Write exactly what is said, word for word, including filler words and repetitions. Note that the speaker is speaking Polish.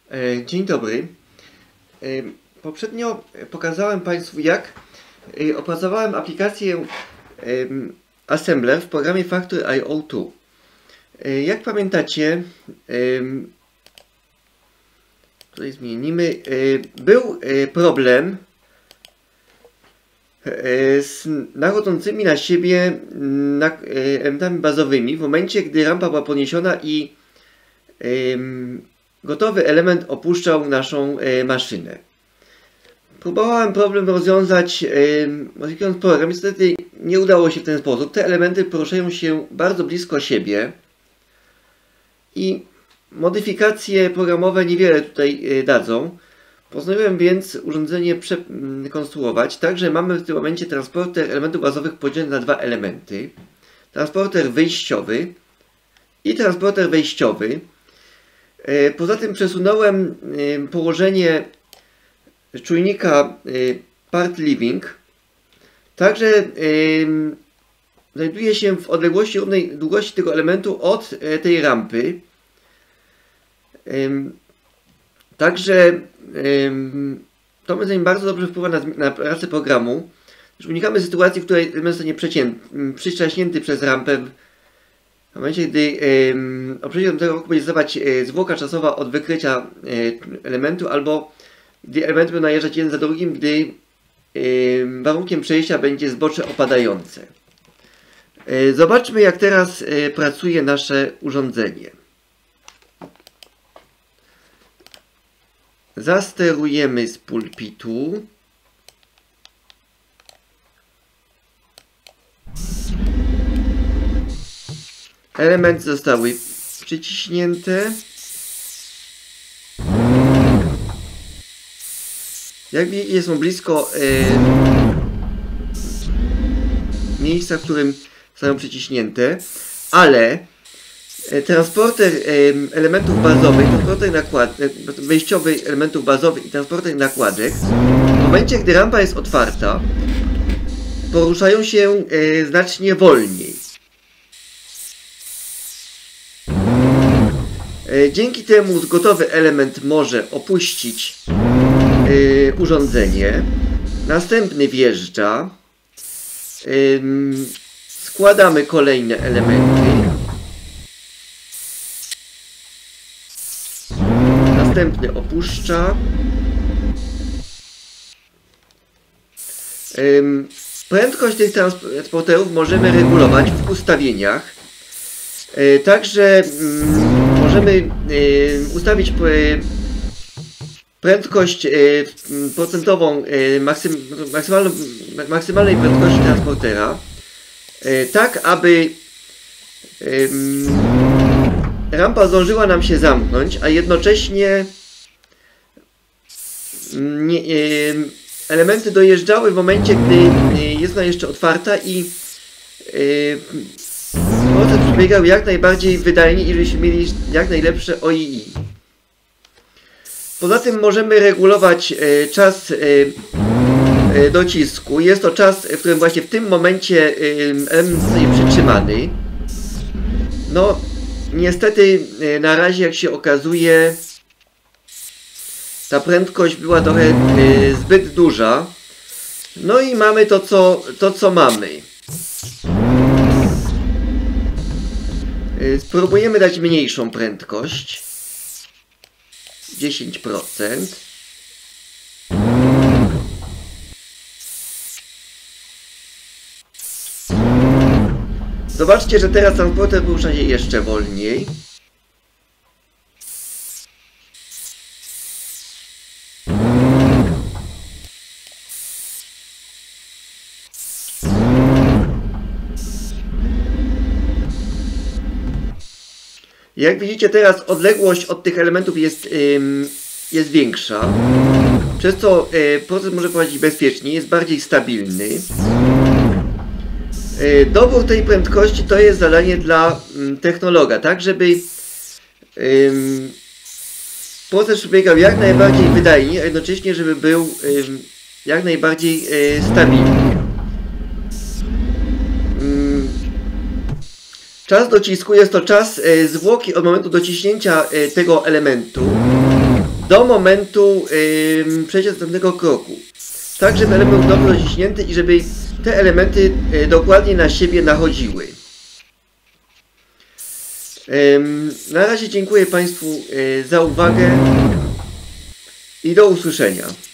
E, Dzień dobry. E, Poprzednio pokazałem Państwu, jak e, opracowałem aplikację e, Assembler w programie Factory I O dwa. E, Jak pamiętacie, e, tutaj zmienimy, e, był e, problem e, z nachodzącymi na siebie na, e, elementami bazowymi w momencie, gdy rampa była podniesiona i e, gotowy element opuszczał naszą e, maszynę. Próbowałem problem rozwiązać, e, modyfikując program. Niestety nie udało się w ten sposób. Te elementy poruszają się bardzo blisko siebie i modyfikacje programowe niewiele tutaj e, dadzą. Postanowiłem więc urządzenie przekonstruować tak, że mamy w tym momencie transporter elementów bazowych podzielony na dwa elementy. Transporter wyjściowy i transporter wejściowy. Poza tym przesunąłem położenie czujnika part living, także znajduje się w odległości równej długości tego elementu od tej rampy. Także to moim zdaniem bardzo dobrze wpływa na, na pracę programu. Unikamy sytuacji, w której element zostanie przytrzaśnięty przez rampę. W momencie, gdy o przejściu do tego roku będzie zdawać e, zwłoka czasowa od wykrycia e, elementu, albo gdy elementy będą najeżdżać jeden za drugim, gdy e, warunkiem przejścia będzie zbocze opadające. E, zobaczmy, jak teraz e, pracuje nasze urządzenie. Zasterujemy z pulpitu. Elementy zostały przyciśnięte. Jak widzicie, są blisko e, miejsca, w którym są przyciśnięte, ale e, transporter e, elementów bazowych, transporter nakład, e, wejściowy elementów bazowych i transporter nakładek, w momencie, gdy rampa jest otwarta, poruszają się e, znacznie wolniej. Dzięki temu gotowy element może opuścić yy, urządzenie. Następny wjeżdża. Yy, składamy kolejne elementy. Następny opuszcza. Yy, prędkość tych transporterów możemy regulować w ustawieniach. Yy, także yy, możemy y, ustawić y, prędkość y, procentową y, maksym, maksymalną, maksymalnej prędkości transportera, y, tak aby y, rampa zdążyła nam się zamknąć, a jednocześnie nie, y, elementy dojeżdżały w momencie, gdy y, jest ona jeszcze otwarta i y, proces przebiegał jak najbardziej wydajnie i żebyśmy mieli jak najlepsze O I I. Poza tym możemy regulować e, czas e, e, docisku. Jest to czas, w którym właśnie w tym momencie e, element zostaje przytrzymany. No, niestety e, na razie, jak się okazuje, ta prędkość była trochę e, zbyt duża. No i mamy to, co, to, co mamy. Spróbujemy dać mniejszą prędkość. dziesięć procent. Zobaczcie, że teraz transporter porusza się jeszcze wolniej. Jak widzicie, teraz odległość od tych elementów jest, ym, jest większa, przez co y, proces może prowadzić bezpiecznie, jest bardziej stabilny. Y, dobór tej prędkości to jest zadanie dla y, technologa, tak żeby y, proces przebiegał jak najbardziej wydajnie, a jednocześnie żeby był y, jak najbardziej y, stabilny. Czas docisku jest to czas e, zwłoki od momentu dociśnięcia e, tego elementu do momentu yy, przejścia do następnego kroku. Tak, żeby element był dobrze rozciśnięty i żeby te elementy yy, dokładnie na siebie nachodziły. Yy, na razie dziękuję Państwu yy, za uwagę i do usłyszenia.